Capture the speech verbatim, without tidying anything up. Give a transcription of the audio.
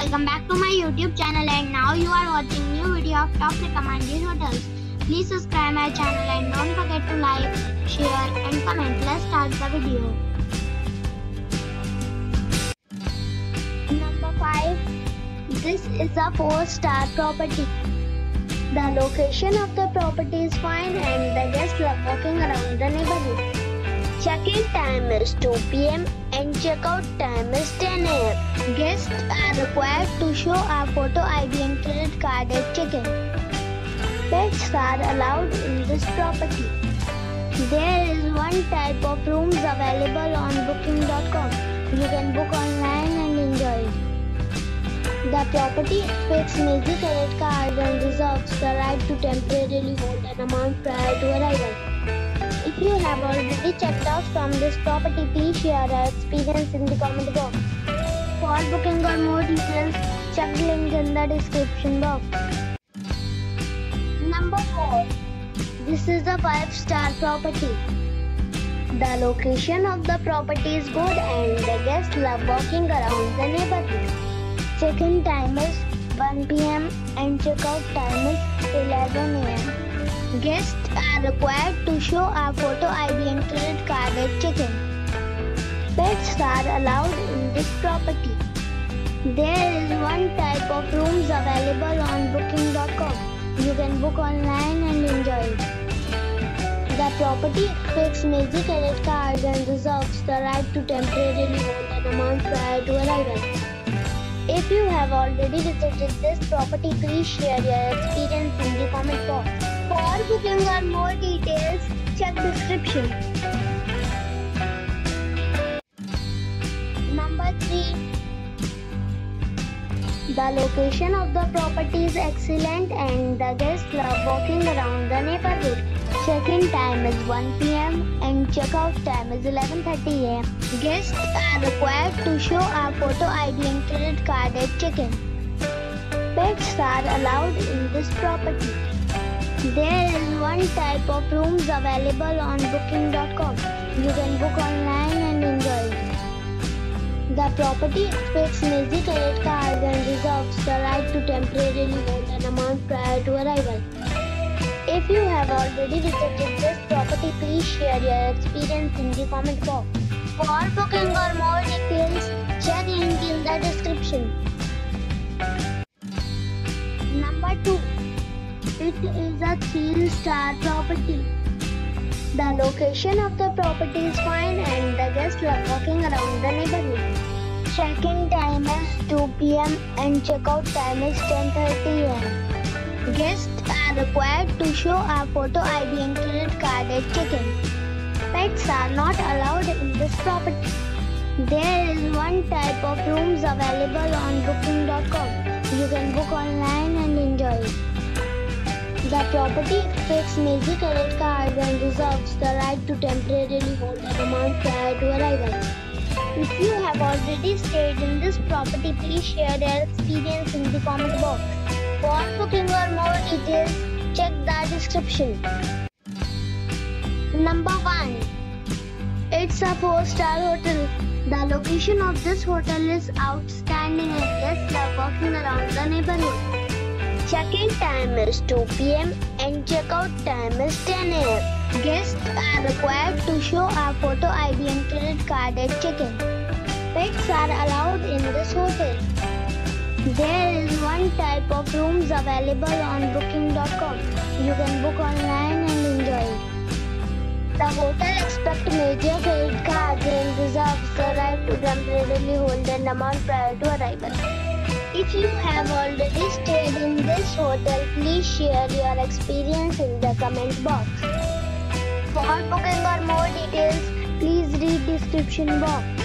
welcome back to my YouTube channel, and now you are watching new video of top recommended hotels. Please subscribe my channel and don't forget to like, share and comment. Let's start the video. Number five. This is a four star property. The location of the property is fine and the guests love walking around the neighborhood. Check-in time is two p m and check-out time is ten a m Guests are required to show a photo I D and credit card at check-in. Pets are allowed in this property. There is one type of rooms available on booking dot com. You can book online and enjoy it. The property expects major credit card and reserves the right to temporarily hold an amount prior to arrival. If you have already checked out from this property, please share your experience in the comment box. For booking or more details, check the link in the description box. Number four. This is a five star property. The location of the property is good and the guests love walking around the neighborhood. Check-in time is one p m and check-out time is eleven a m Guests are required to show a photo I D and credit card at check-in. Pets are allowed in this property. There is one type of rooms available on booking dot com. You can book online and enjoy it. The property expects major credit cards and reserves the right to temporarily hold an amount prior to arrival. If you have already visited this property, please share your experience in the comment box. For booking or more details, check description. Number three. The location of the property is excellent and the guests love walking around the neighborhood. Check-in time is one p m and check-out time is eleven thirty a m Guests are required to show a photo I D and credit card at check-in. Pets are allowed in this property. There is one type of rooms available on booking dot com. You can book online and enjoy it. The property expects major credit cards and reserves the right to temporarily hold an amount prior to arrival. If you have already visited this property, please share your experience in the comment box. For booking or more details, check link in the description. Number two. It is a three star property. The location of the property is fine and the guests love walking around the neighborhood. Check-in time is two p m and check-out time is ten thirty a m Guests are required to show a photo I D and credit card at check-in. Pets are not allowed in this property. There is one type of rooms available on booking dot com. You can book online and enjoy it. The property expects major credit cards and reserves the right to temporarily hold an amount prior to arrival. If you have already stayed in this property, please share your experience in the comment box. For booking or more details, check the description. Number one. It's a four star hotel. The location of this hotel is outstanding and guests love walking around the neighborhood. Check-in time is two p m and check-out time is ten a m Guests are required to show a photo I D and credit card at check-in. Pets are allowed in this hotel. There is one type of rooms available on booking dot com. You can book online and enjoy it. The hotel expects major credit cards and reserves the right to temporarily hold an amount prior to arrival. If you have already stayed in this hotel, please share your experience in the comment box. For booking or more details, please read description box.